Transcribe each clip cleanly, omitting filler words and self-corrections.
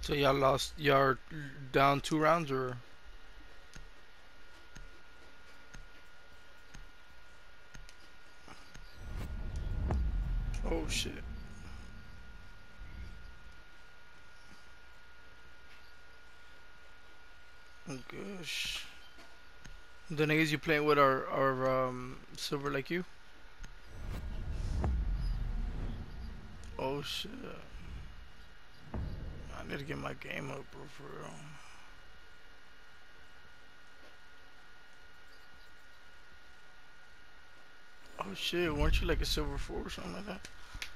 So y'all lost. Y'all down 2 rounds, or? Oh shit. Oh gosh. The niggas you playing with are silver like you? Oh shit. I need to get my game up, bro, for real. Oh shit, weren't you like a silver 4 or something like that?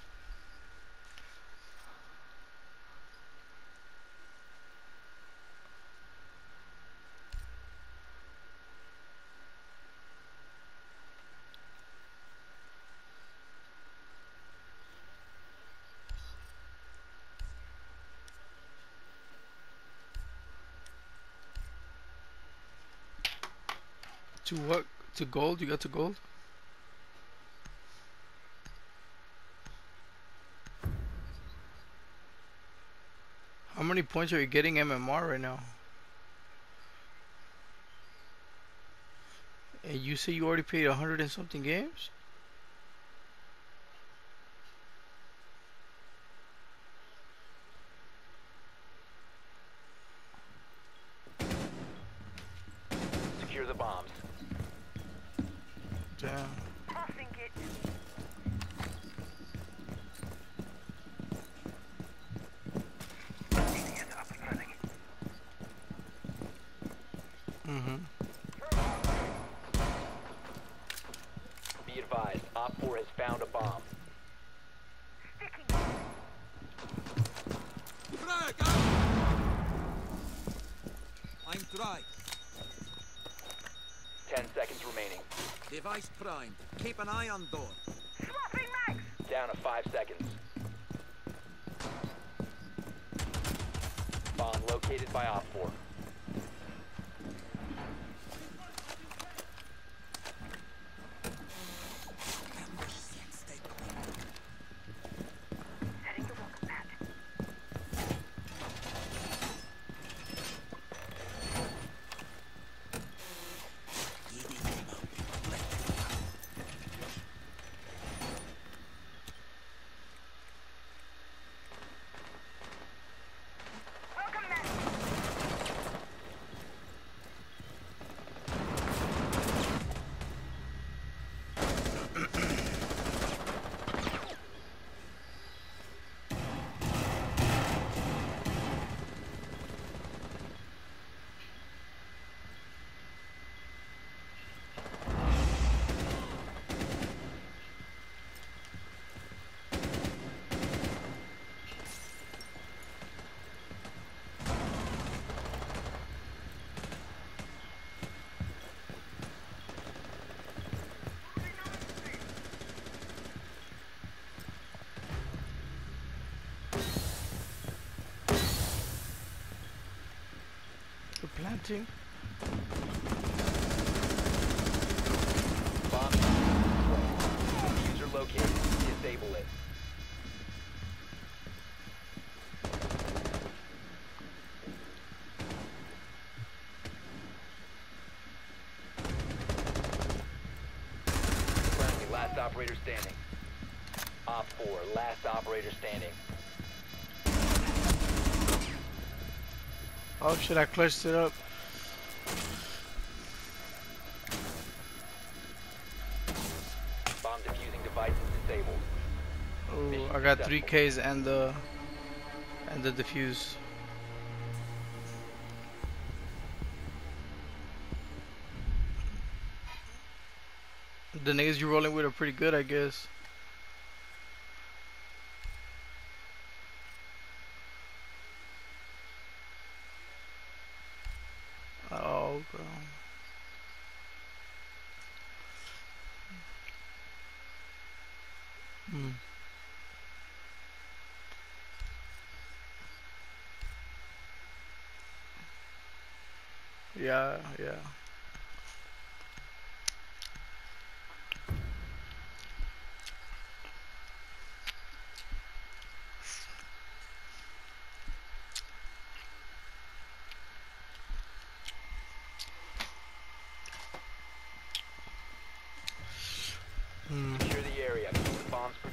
To what? To gold? You got to gold? How many points are you getting MMR right now? And you say you already paid 100 and something games? Secure the bombs. Damn. Tossing it. Mm-hmm. Be advised, Op 4 has found a bomb. I'm dry. 10 seconds remaining. Device primed. Keep an eye on door. Swapping mags. Down to 5 seconds. Bomb located by Op 4. Setting the welcome mat. Welcome mat. We're planting. Bomb user located. Disable it. Clancy, last operator standing. Op 4, last operator standing. Oh shit, I clutched it up. Bomb defusing device is disabled. Oh, I got 3 Ks and the defuse. The niggas you rolling with are pretty good, I guess. Oh, bro. Hmm. Yeah, yeah.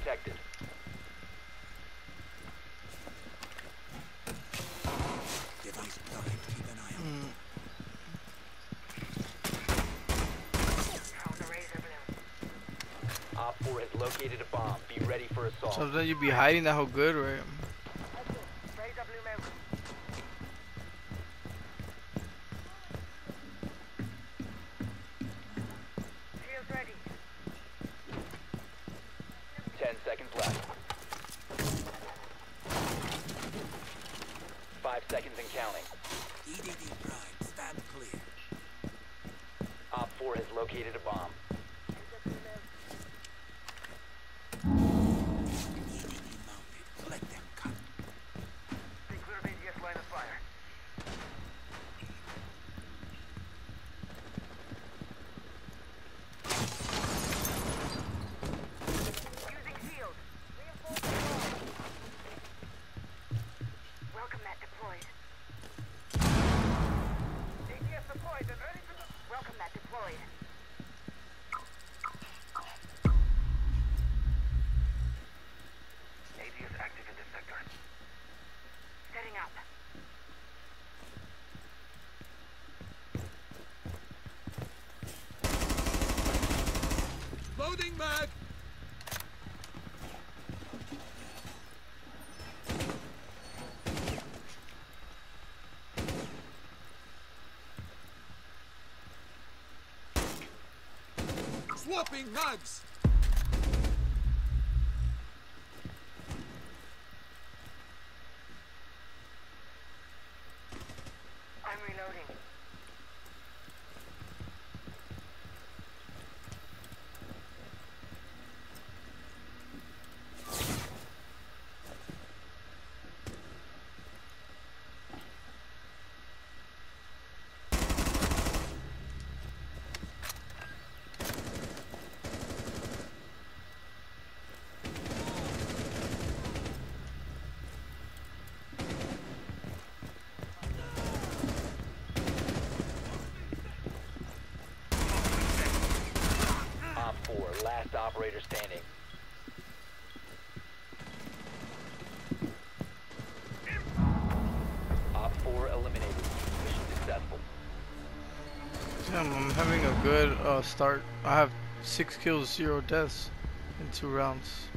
protected. Device primed. Keep an eye on door. Found the razor blue. Op 4 has located a bomb. Be ready for assault. Sometimes you be hiding that how good, right? Razor blue member. Shields ready. 10 seconds left. 5 seconds and counting. EDD primed. Stand clear. Op 4 has located a bomb. EDD mounted. Let them cut. Stay clear of ADS line of fire. Using shield. Welcome that deployed. ADS deployed and ready for the... Welcome that deployed. ADS active in this sector. Setting up. Loading mag. Swapping mags. I'm reloading. Op 4, last operator standing. Op 4 eliminated. Mission successful. Damn, I'm having a good start. I have 6 kills, 0 deaths in 2 rounds.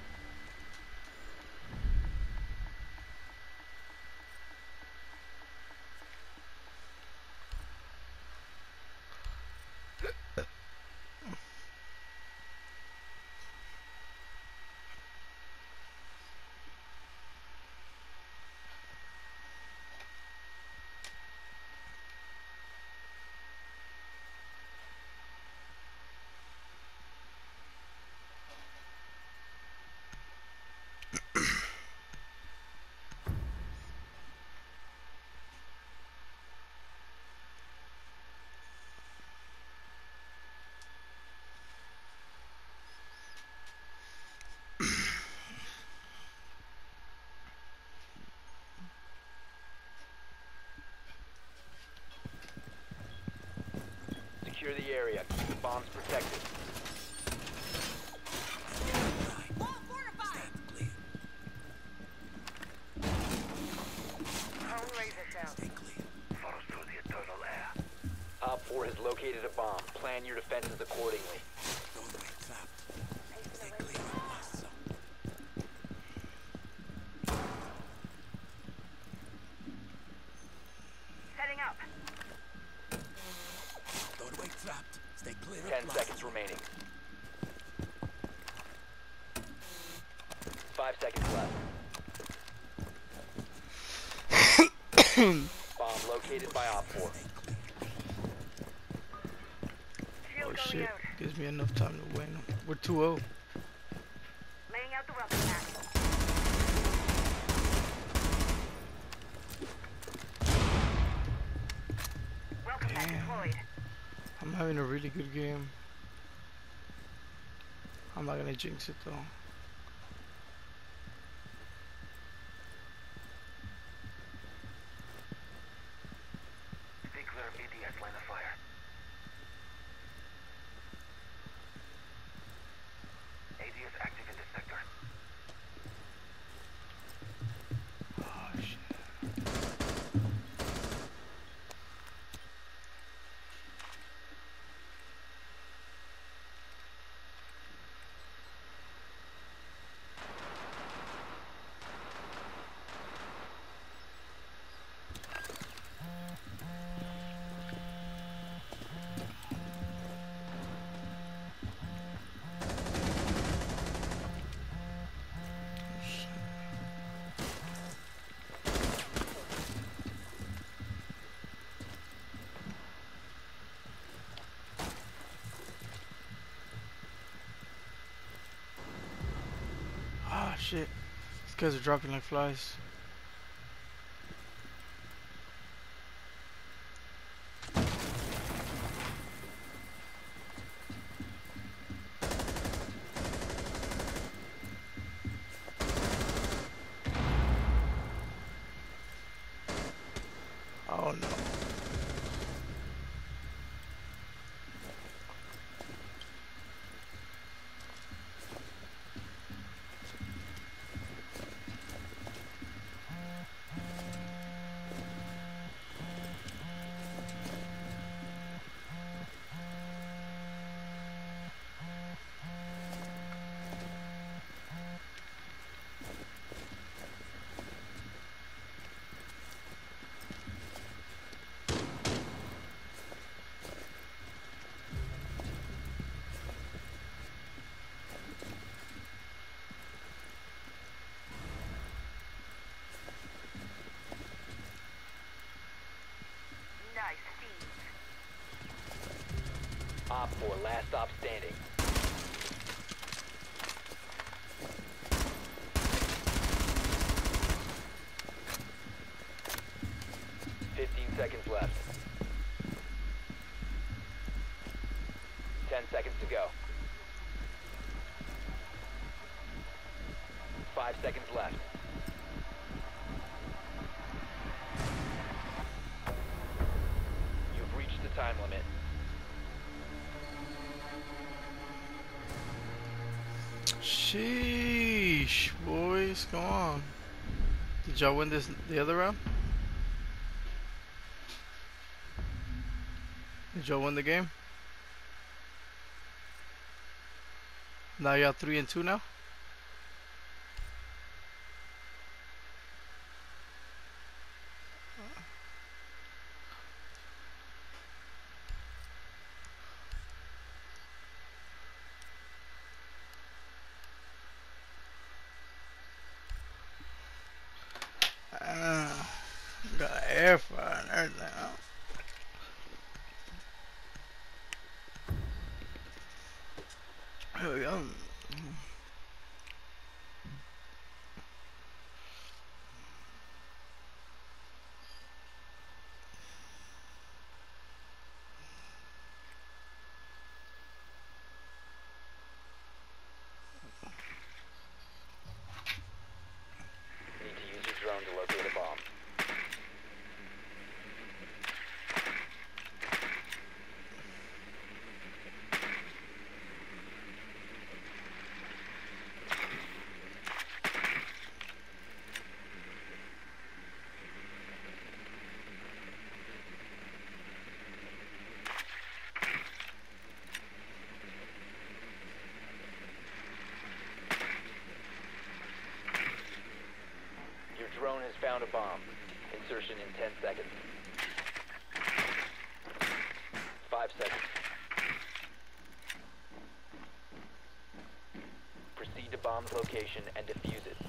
Secure the area. Keep the bombs protected. Stand clear. Home razor cell. Stay clear. Follows through the eternal air. Op 4 has located a bomb. Plan your defenses accordingly. Doorway trapped. Stay clear of blast zone. Setting up. Doorway trapped. Stay clear of 10 blast seconds zone. remaining. 5 seconds left. Bomb located by Op 4. Stay clear. Shield Oh going shit, out. gives me enough time to win. We're 2-0. Laying out the welcome mat. Welcome mat Damn. deployed. I'm having a really good game. I'm not gonna jinx it though. Stay clear of ADS line of fire. ADS active in this sector. shit. These guys are dropping like flies. Oh no. Nice, Steve. Op 4, last stop standing. Seconds left. 10 seconds to go. 5 seconds left. You've reached the time limit. Sheesh, boys, come on. Did y'all win the other round? Did y'all win the game? Now y'all 3-2 now? Got air fryer and everything. Here we go. Need to use your drone to locate a bomb. Your drone has found a bomb. Insertion in 10 seconds. 5 seconds. Proceed to bomb's location and defuse it.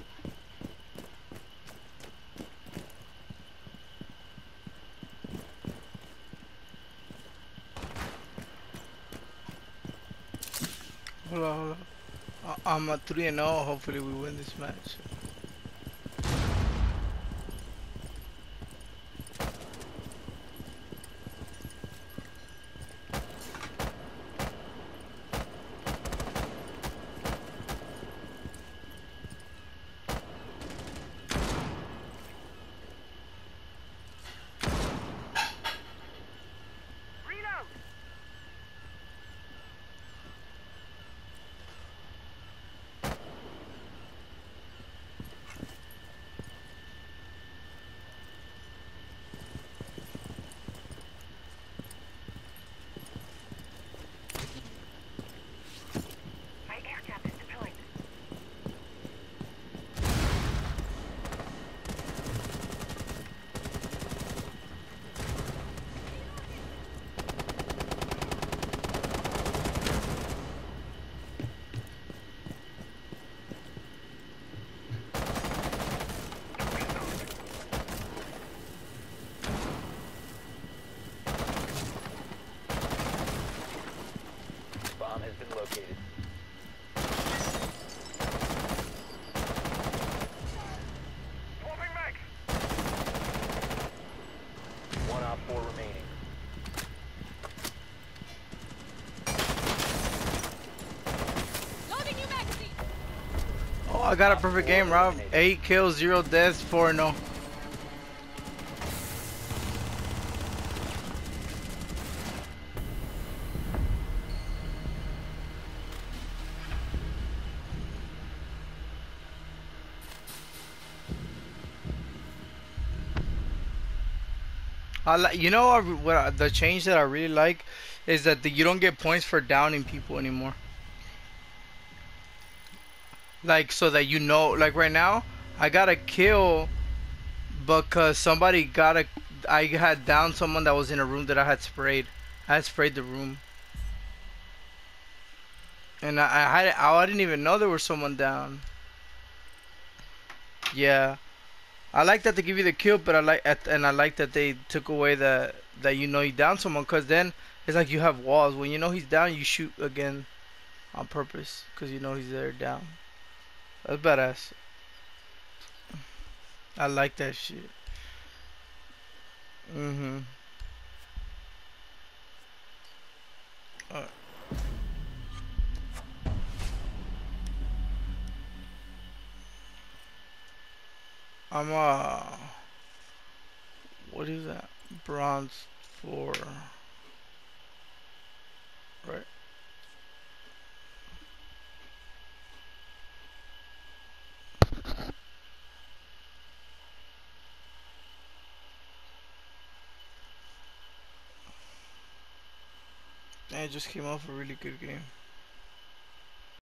Hold on, hold on. I'm at 3-0. Hopefully we win this match. Reload! My air trap is deployed. Bomb has been located. I got a Op perfect 4 game, Rob. eliminated. 8 kills, 0 deaths, 4-0. You know the change that I really like is that you don't get points for downing people anymore. Like, so that you know, like right now, I got a kill because I had downed someone that was in a room that I had sprayed. I had sprayed the room. And I didn't even know there was someone down. Yeah. I like that they give you the kill, but I like that they took away that you know you down someone, because then it's like you have walls. When you know he's down, you shoot again on purpose because you know he's there down. That's badass. I like that shit. Mhm. Uh, I'm what is that? Bronze 4, right? And it just came off a really good game.